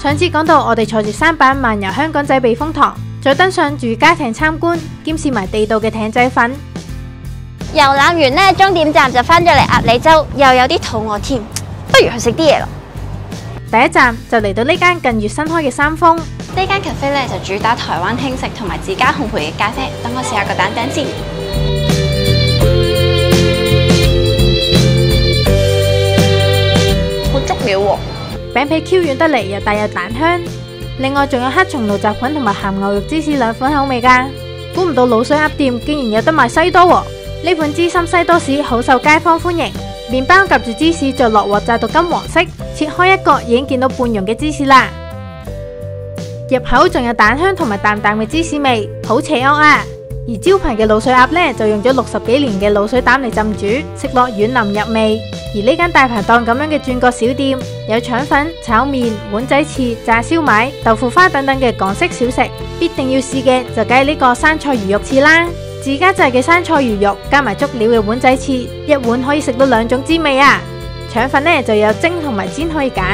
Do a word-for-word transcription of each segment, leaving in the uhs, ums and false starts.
上次講到我哋坐住舢板漫遊香港仔避風塘，再登上住家艇參觀，兼試埋地道嘅艇仔粉。 遊覽完呢，終點站就返咗嚟鴨脷洲，又有啲肚餓添，不如去食啲嘢咯。 第一站就嚟到呢間近月新開嘅三豐。 呢間 cafe 咧就主打台灣輕食同埋自家烘焙嘅咖啡，等我試下個蛋餅先。好足料喎， 餅皮 Q 軟得嚟又帶有蛋香，另外仲有黑松露雜菌同埋鹹牛肉芝士兩款口味㗎。估唔到滷水鴨店竟然有得賣西多喎！呢款芝心西多士好受街坊歡迎，麵包夾住芝士就落鑊炸到金黃色，切開一角已經見到半溶嘅芝士啦。入口仲有蛋香同埋淡淡嘅芝士味，好邪惡啊！而招牌嘅滷水鴨呢，就用咗六十幾年嘅滷水膽嚟浸煮，食落軟腍入味。而呢間大排檔咁樣嘅轉角小店，有腸粉、炒麵、碗仔翅、炸燒賣、豆腐花等等嘅港式小食，必定要試嘅就梗係呢個生菜魚肉翅啦。自家製嘅生菜魚肉加埋足料嘅碗仔翅，一碗可以食到兩種滋味啊！腸粉呢就有蒸同埋煎可以揀。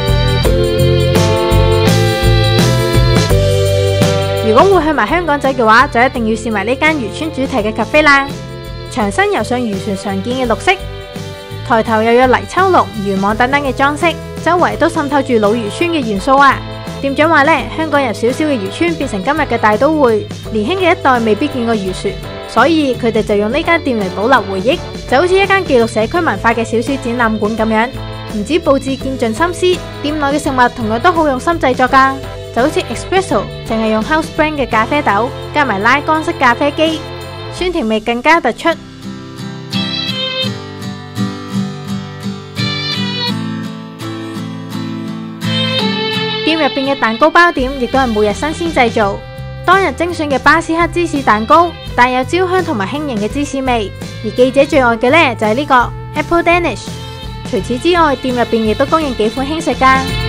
如果會去埋香港仔嘅話，就一定要試埋呢間漁村主題嘅咖啡啦。牆身油上漁船常見嘅綠色，抬頭又有泥鰍龍、漁網等等嘅裝飾，周圍都滲透住老漁村嘅元素啊！店長話呢，香港由小小嘅漁村變成今日嘅大都會，年輕嘅一代未必見過漁船，所以佢哋就用呢間店嚟保留回憶，就好似一間記錄社區文化嘅小小展覽館咁樣。唔止佈置見盡心思，店內嘅食物同樣都好用心製作噶。就好似 Espresso 淨係用 House Brand 嘅咖啡豆，加埋拉桿式咖啡機，酸甜味更加突出。店入邊嘅蛋糕包點亦都係每日新鮮製造，當日精選嘅巴斯克芝士蛋糕，帶有焦香同埋輕盈嘅芝士味。而記者最愛嘅呢，就係呢個 Apple Danish。除此之外，店入邊亦都供應幾款輕食噶。